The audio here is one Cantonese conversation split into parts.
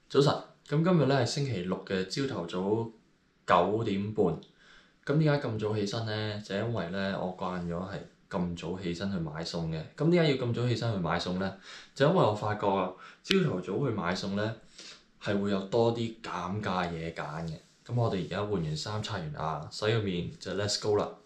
早晨，咁今日咧係星期六嘅朝頭早9點半。咁點解咁早起身呢？就因為咧我慣咗係咁早起身去買餸嘅。咁點解要咁早起身去買餸呢？就因為我發覺啊，朝頭早去買餸咧係會有多啲減價嘢揀嘅。咁我哋而家換完衫、刷完牙、洗個面就 let's go 啦。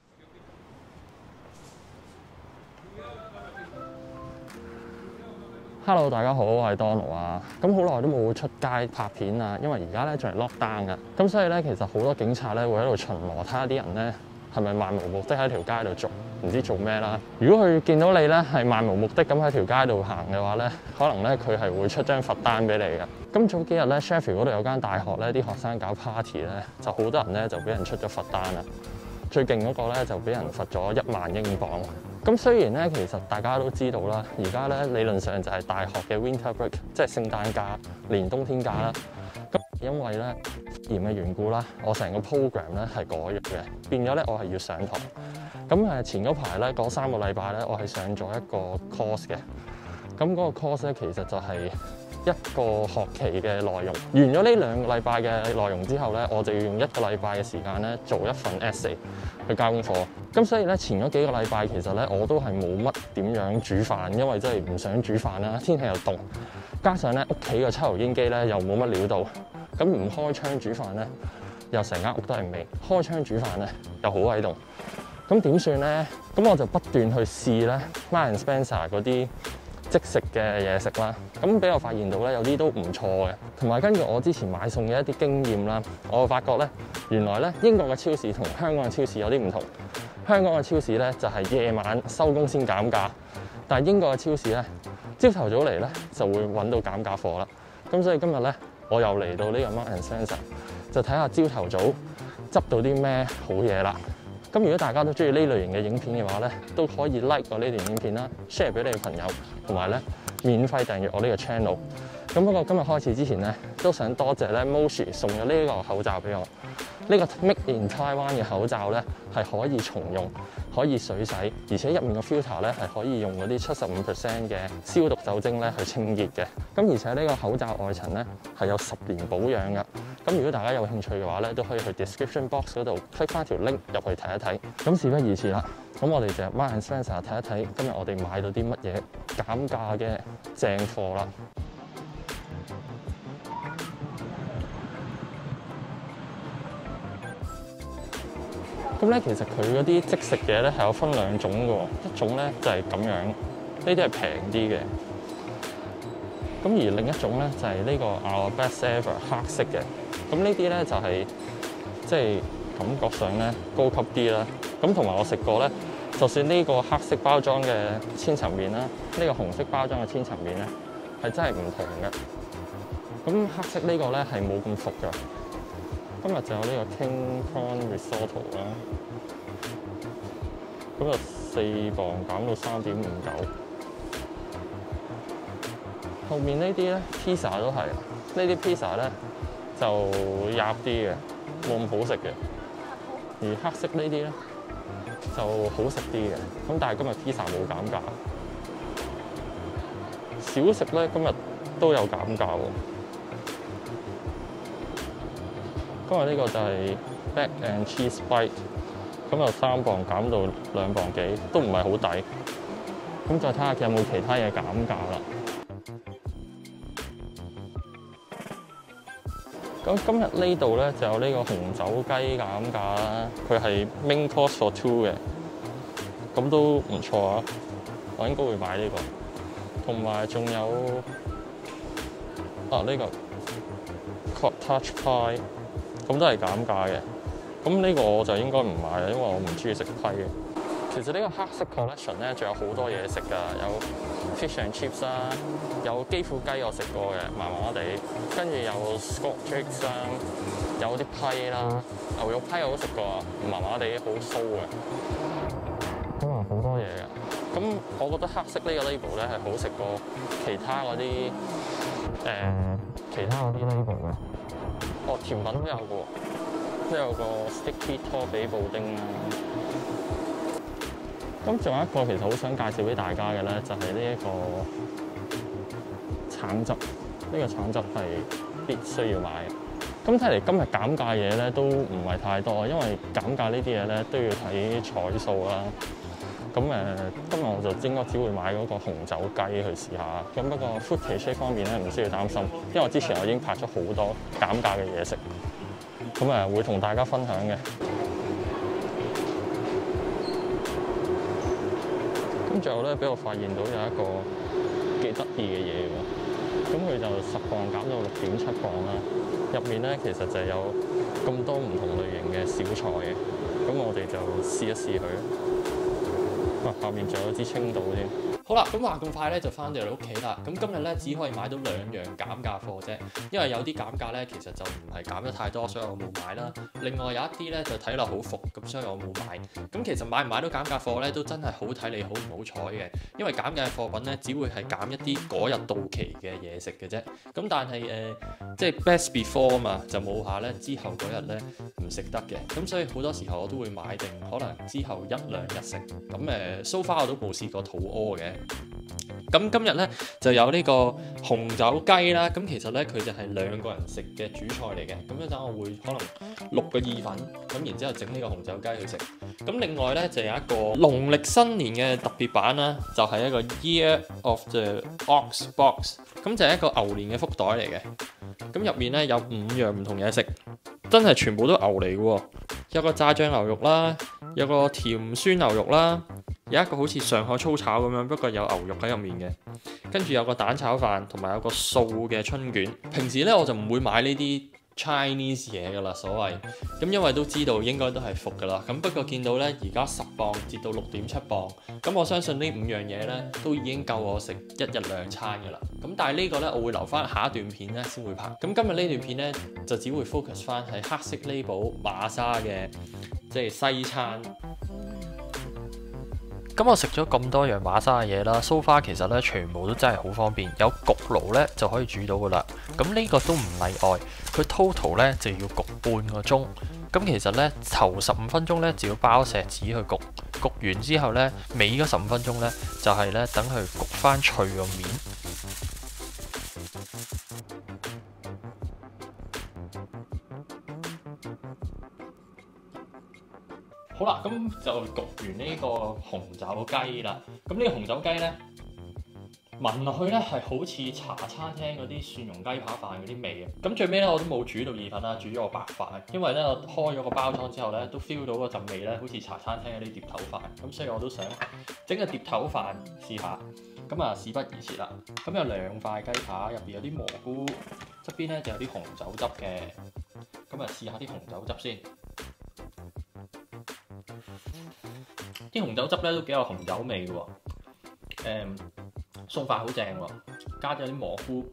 Hello，大家好，我係 Donald 啊。咁好耐都冇出街拍片啊，因為而家咧仲係 lockdown 㗎。咁所以咧，其實好多警察咧會喺度巡邏，睇下啲人咧係咪漫無目的喺條街度唔知做咩啦。如果佢見到你咧係漫無目的咁喺條街度行嘅話咧，可能咧佢係會出張罰單俾你嘅。咁早幾日咧 Sheffield 嗰度有間大學咧，啲學生搞 party 咧，就好多人咧就俾人出咗罰單啦。最勁嗰個咧就俾人罰咗1萬英鎊。咁雖然咧，其實大家都知道啦，而家咧理論上就係大學嘅 winter break， 即係聖誕假連冬天假啦。咁因為咧炎嘅緣故啦，我成個 program 咧係改咗嘅，變咗咧我係要上堂。咁前嗰排咧嗰3個禮拜咧，我係上咗一個 course 嘅。咁嗰個 course 咧其實就係一個學期嘅內容。完咗呢2個禮拜嘅內容之後咧，我就要用1個禮拜嘅時間咧做一份 essay 去交功課。咁所以咧前嗰幾個禮拜其實咧我都係冇乜點樣煮飯，因為真係唔想煮飯啦，天氣又凍，加上咧屋企個抽油煙機咧又冇乜料到，咁唔開窗煮飯咧又成間屋都係味，開窗煮飯咧又好鬼凍。咁點算咧？咁我就不斷去試咧 Marks and Spencer 嗰啲即食嘅嘢食啦，咁俾我發現到咧有啲都唔錯嘅，同埋根據我之前買餸嘅一啲經驗啦，我發覺咧原來咧英國嘅超市同香港嘅超市有啲唔同。香港嘅超市咧就係夜晚收工先減價，但係英國嘅超市咧朝頭早嚟咧就會揾到減價貨啦。咁所以今日咧我又嚟到呢個 Marks and Spencer， 就睇下朝頭早執到啲咩好嘢啦。咁如果大家都中意呢類型嘅影片嘅話咧，都可以 like 我呢段影片啦 ，share 俾你嘅朋友，同埋咧免費訂閱我呢個 channel。咁不過今日開始之前咧，都想多謝咧 Moshi 送咗呢個口罩俾我。呢個 Made in Taiwan 嘅口罩咧係可以重用，可以水洗，而且入面個 filter 咧係可以用嗰啲75% 嘅消毒酒精咧去清潔嘅。咁而且呢個口罩外層咧係有10年保養㗎。咁如果大家有興趣嘅話咧，都可以去 description box 嗰度 click 翻條 link 入去睇一睇。咁事不宜遲啦，咁我哋就 Marks and Spencer 睇一睇今日我哋買到啲乜嘢減價嘅正貨啦。咁咧，其實佢嗰啲即食嘢咧係有分2種嘅喎，一種咧就係咁樣，呢啲係平啲嘅。咁而另一種咧就係呢個 Our Best Ever 黑色嘅。咁呢啲咧就係即係感覺上咧高級啲啦。咁同埋我食過咧，就算呢個黑色包裝嘅千層麵啦，呢個紅色包裝嘅千層麵咧係真係唔同嘅。咁黑色呢個咧係冇咁服㗎。今日就有呢個 King Prawn Risotto 啦，咁就4磅減到3.59。後面呢啲咧 pizza 都係，呢啲 pizza 咧就夾啲嘅，冇咁好食嘅。而黑色呢啲咧就好食啲嘅，咁但係今日 pizza 冇減價。小食咧今日都有減價喎。今日呢個就係 Mac and Cheese Bite， 咁由3磅減到2磅幾，都唔係好抵。咁再睇下佢有冇其他嘢減價啦。咁今日呢度咧就有呢個紅酒雞減價啦，佢係 main course for 2嘅，咁都唔錯啊！我應該會買呢個。同埋仲有呢個 Cottage Pie。咁都係減價嘅，咁呢個我就應該唔買啦，因為我唔中意食批嘅。其實呢個黑色 collection 咧，仲有好多嘢食㗎，有 fish and chips 啦，有基輔雞我食過嘅，麻麻地，跟住有 Scotch eggs 啦，有啲批啦，牛肉批我都食過，麻麻地，好酥嘅。咁啊好多嘢㗎，咁我覺得黑色呢個 label 咧係好食過其他嗰啲label 嘅。甜品都有個，都有個 sticky 拖比布丁啦。咁仲有一個其實好想介紹俾大家嘅咧，就係呢一個橙汁。 呢個橙汁係必須要買嘅。咁睇嚟今日減價嘢咧都唔係太多，因為減價呢啲嘢咧都要睇彩數啦。咁今日我就應該只會買嗰個紅酒雞去試下。咁不過 footage 呢方面咧唔需要擔心，因為我之前已經拍咗好多減價嘅嘢食，咁會同大家分享嘅。咁最後咧，俾我發現到有一個幾得意嘅嘢喎。咁佢就10磅減到6.7磅啦。入面咧其實就有咁多唔同類型嘅小菜嘅。咁我哋就試一試佢。下面仲有支青島添。好啦，咁話咁快咧就翻到嚟屋企啦。咁今日咧只可以買到2樣減價貨啫，因為有啲減價咧其實就唔係減得太多，所以我冇買啦。另外有一啲咧就睇落好伏，咁所以我冇買。咁其實買唔買到減價貨咧都真係好睇你好唔好彩嘅，因為減價貨品咧只會係減一啲嗰日到期嘅嘢食嘅啫。咁但係即係 best before 啊嘛，就冇下咧之後嗰日咧唔食得嘅。咁所以好多時候我都會買定可能之後1-2日食。咁so far 我都冇試過肚屙嘅。咁今日咧就有呢個紅酒雞啦，咁其實咧佢就係2個人食嘅主菜嚟嘅。咁一陣我會可能淥個意粉，咁然之後整呢個紅酒雞去食。咁另外咧就有一個農曆新年嘅特別版啦，就係一個 Year of the Ox Box， 咁就係一個牛年嘅福袋嚟嘅。咁入面咧有5樣唔同嘢食，真係全部都牛嚟嘅喎。有個炸醬牛肉啦，有個甜酸牛肉啦。有一個好似上海粗炒咁樣，不過有牛肉喺入面嘅，跟住有個蛋炒飯，同埋有個素嘅春卷。平時咧我就唔會買呢啲 Chinese 嘢噶啦，所謂咁，因為都知道應該都係伏噶啦。咁不過見到咧而家10磅跌到6.7磅，咁我相信呢5樣嘢咧都已經夠我食1日2餐噶啦。咁但係呢個咧我會留翻下一段片咧先會拍。咁今日呢段片咧就只會 focus 翻喺黑色 label 馬莎嘅即係西餐。咁我食咗咁多樣馬莎嘅嘢啦，so far其實咧全部都真係好方便，有焗爐咧就可以煮到噶啦。咁呢個都唔例外，佢 total 咧就要焗半個鐘。咁其實咧頭15分鐘咧就要包錫紙去焗，焗完之後咧尾嗰15分鐘咧就係咧等佢焗翻脆個面。好啦，咁就焗完呢個紅酒雞啦。咁呢個紅酒雞咧，聞落去咧係好似茶餐廳嗰啲蒜蓉雞扒飯嗰啲味嘅。咁最尾咧我都冇煮到意粉啦，煮咗個白飯。因為咧我開咗個包裝之後咧，都 feel 到嗰陣味咧，好似茶餐廳嗰啲碟頭飯。咁所以我都想整個碟頭飯試下。咁啊，事不宜遲啦。咁有2塊雞扒，入邊有啲蘑菇，側邊咧就有啲紅酒汁嘅。咁啊，試下啲紅酒汁先。啲紅酒汁咧都幾有紅酒味嘅喎，餸法好正喎，加咗啲蘑菇，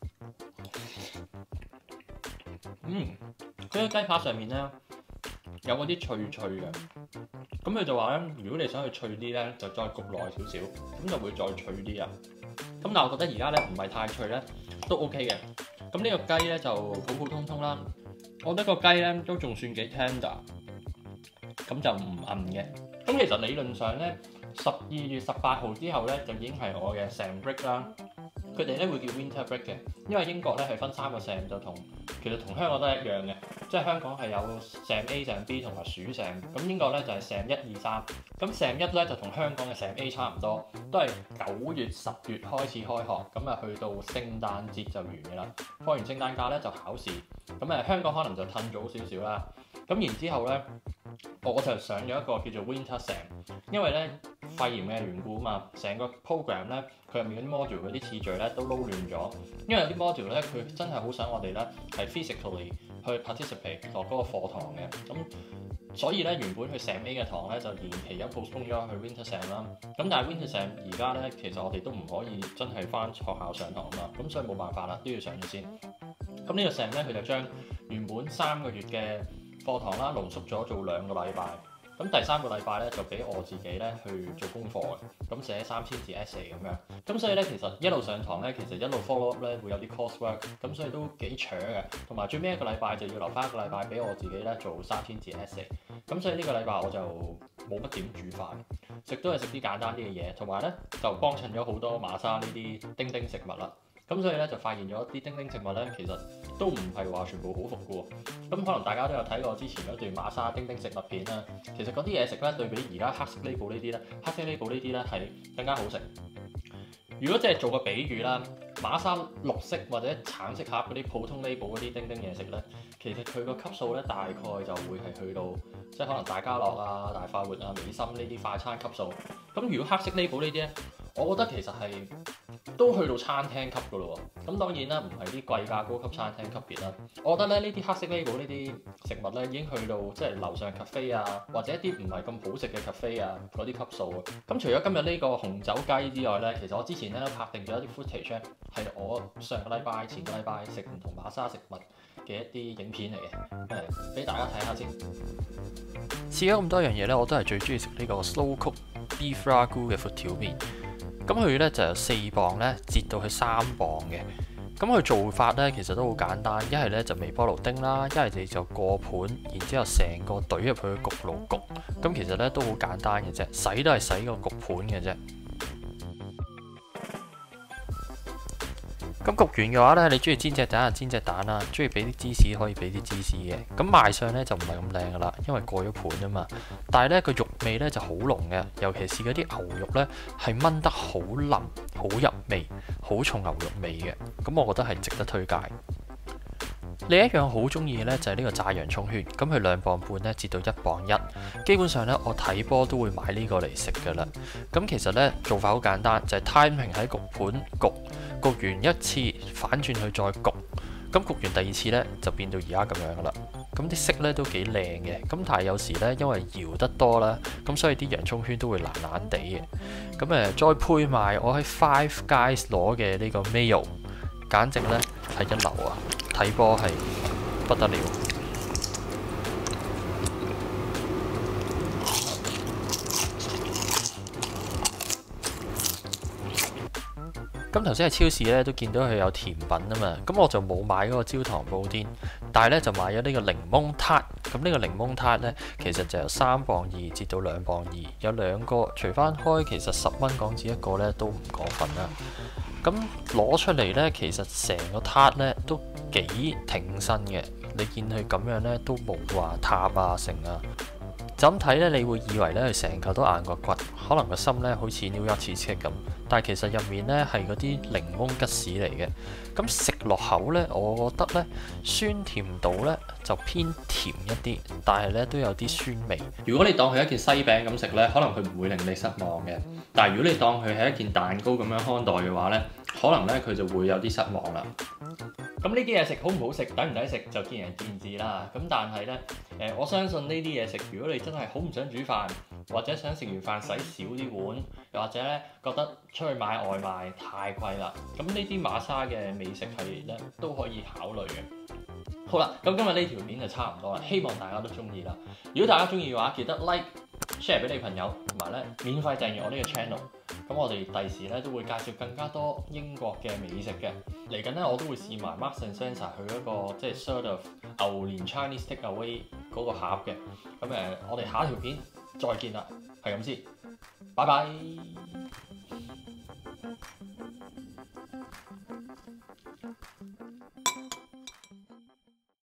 佢喺雞扒上面咧有嗰啲脆脆嘅，咁佢就話咧，如果你想去脆啲咧，就再焗耐少少，咁就會再脆啲啊。咁但係我覺得而家咧唔係太脆咧，都 OK 嘅。咁呢個雞咧就普普通通啦，我覺得個雞咧都仲算幾 tender，咁就唔韌嘅。咁其實理論上咧，12月18號之後咧就已經係我嘅 Sam break 啦。佢哋咧會叫 Winter break 嘅，因為英國咧係分3個 Sam，就其實同香港都係一樣嘅，即係香港係有 Sam A、Sam B 同埋暑 Sam。咁英國咧就係 Sam 1、2、3。咁 Sam 1咧就同香港嘅 Sam A 差唔多，都係9月、10月開始開學，咁啊去到聖誕節就完嘅啦。放完聖誕假咧就考試，咁香港可能就褪早少少啦。咁然之後咧，我就上咗一個叫做 Winter Sam， 因為咧肺炎嘅緣故啊嘛，成個 program 咧佢入面嗰啲 module 嗰啲次序咧都撈亂咗，因為有啲 module 咧佢真係好想我哋咧係 physically 去 participate 落嗰個課堂嘅，咁所以咧原本去 Sam A 嘅堂咧就延期咗 postpone 咗去 Winter Sam 啦，咁但係 Winter Sam 而家咧其實我哋都唔可以真係返學校上堂啊嘛，咁所以冇辦法啦，都要上咗先。咁呢個 Sam 咧佢就將原本3個月嘅課堂啦濃縮咗做2個禮拜，咁第3個禮拜咧就俾我自己咧去做功課嘅，咁寫3000字 essay 咁樣，咁所以咧其實一路上堂咧，其實一路 follow up 咧會有啲 coursework，咁所以都幾長嘅，同埋最尾1個禮拜就要留翻1個禮拜俾我自己咧做3000字 essay，咁所以呢個禮拜我就冇乜點煮飯，食都係食啲簡單啲嘅嘢，同埋咧就幫襯咗好多馬莎呢啲叮叮食物啦。 咁所以咧就發現咗啲丁丁食物咧，其實都唔係話全部好服嘅喎。咁可能大家都有睇過之前嗰段馬莎丁丁食物片啦。其實嗰啲嘢食咧對比而家黑色 label 呢啲咧，黑色 label 呢啲咧係更加好食。如果即係做個比喻啦，馬莎綠色或者橙色盒嗰啲普通 label 嗰啲丁丁嘢食咧，其實佢個級數咧大概就會係去到即係可能大家樂啊、大快活啊、美心呢啲快餐級數。咁如果黑色 label 呢啲咧，我覺得其實係都去到餐廳級噶咯喎。咁當然啦，唔係啲貴價高級餐廳級別啦。我覺得咧呢啲黑色 label 呢啲食物咧已經去到即係樓上 cafe 啊，或者一啲唔係咁好食嘅 cafe 啊嗰啲級數啊。咁除咗今日呢個紅酒雞之外咧，其實我之前咧都拍定咗一啲 footage 咧，係我上個禮拜、前個禮拜食唔同馬莎食物嘅一啲影片嚟嘅，俾大家睇下先。試咗咁多樣嘢咧，我都係最中意食呢個 slow cook beef ragu 嘅闊條麵。咁佢咧就由4磅咧折到去3磅嘅。咁佢做法咧其實都好簡單，一係咧就微波爐叮啦，一係你就過盤，然之後成個懟入去焗爐焗。咁其實咧都好簡單嘅啫，洗都係洗個焗盤嘅啫。咁焗完嘅話咧，你中意煎隻蛋就煎隻蛋啦，中意俾啲芝士可以俾啲芝士嘅。咁賣相咧就唔係咁靚噶啦，因為過咗盤啊嘛。但係咧個肉味咧就好濃嘅，尤其是嗰啲牛肉咧係炆得好腍、好入味、好重牛肉味嘅。咁我覺得係值得推介。另一樣好中意嘅咧就係呢個炸洋葱圈，咁佢2磅半咧至到1磅1，基本上咧我睇波都會買呢個嚟食噶啦。咁其實咧做法好簡單，就係 timing 喺焗盤焗完一次，反轉去再焗，咁焗完第二次咧就變到而家咁樣噶啦。咁啲色咧都幾靚嘅，咁但係有時咧因為搖得多啦，咁所以啲洋葱圈都會爛爛地嘅。咁再配埋我喺 Five Guys 攞嘅呢個 mayo， 簡直咧係一流啊！睇波係不得了。咁頭先喺超市咧都見到佢有甜品啊嘛，咁我就冇買嗰個焦糖布甸，但係咧就買咗呢個檸檬撻。咁呢個檸檬撻咧其實就由3磅2至到2磅2，有2個，除翻開其實10蚊港紙一個咧都唔過分啦。咁攞出嚟咧，其實成個撻咧都幾挺身嘅，你見佢咁樣咧都冇話塌啊成啊。就咁睇咧，你會以為咧佢成嚿都硬骨骨，可能個心咧好似 New York cheesecake咁，但係其實入面咧係嗰啲檸檬吉士嚟嘅。咁食落口咧，我覺得咧酸甜度咧就偏甜一啲，但係咧都有啲酸味。如果你當佢一件西餅咁食咧，可能佢唔會令你失望嘅。但係如果你當佢係一件蛋糕咁樣看待嘅話咧，可能咧佢就會有啲失望啦。咁呢啲嘢食好唔好食，抵唔抵食就見仁見智啦。咁但係呢，我相信呢啲嘢食，如果你真係好唔想煮飯，或者想食完飯洗少啲碗，又或者咧覺得出去買外賣太貴啦，咁呢啲馬莎嘅美食系列咧都可以考慮嘅。好啦，咁今日呢條片就差唔多啦，希望大家都中意啦。如果大家中意嘅話，記得 like、share 俾你朋友，同埋咧免費訂閱我呢個 channel。咁我哋第時咧都會介紹更加多英國嘅美食嘅。嚟緊咧我都會試埋 Marks and Spencer 佢嗰個即係 sort of 牛年 Chinese takeaway 嗰個盒嘅。咁我哋下一條片再見啦，係咁先，拜拜。